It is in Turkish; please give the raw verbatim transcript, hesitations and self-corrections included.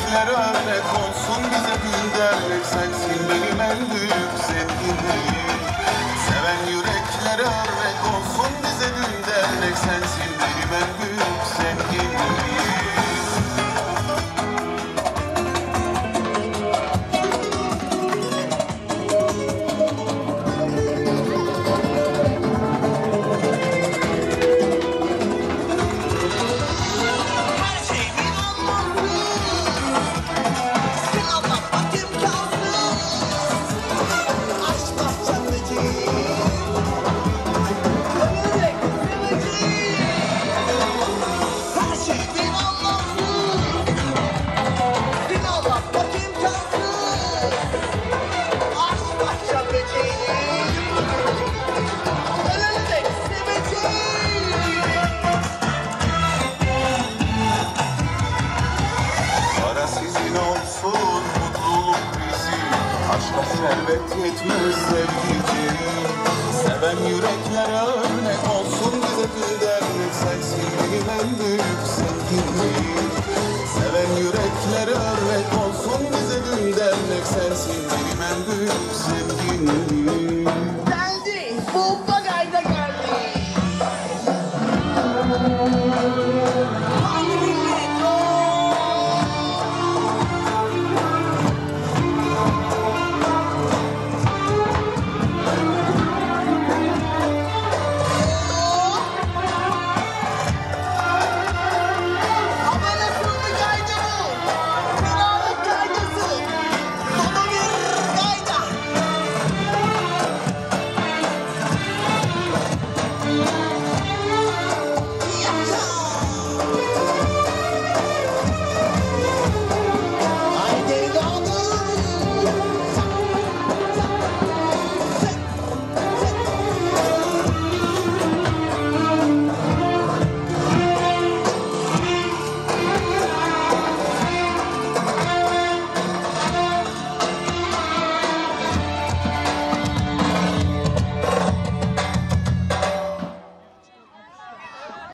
yürekler örnek olsun bize gül dernek, sensin benim en büyük sevgilim. Seven yürekler örnek olsun bize gül dernek, sensin benim en büyük sevgilim. Aşka servet yetmez sevgiciğim. Seven yürekler örnek olsun bize gül dernek, sensin benim en büyük sevgilim. Seven yürekler örnek olsun bize gül dernek, sensin benim en büyük sevgilim.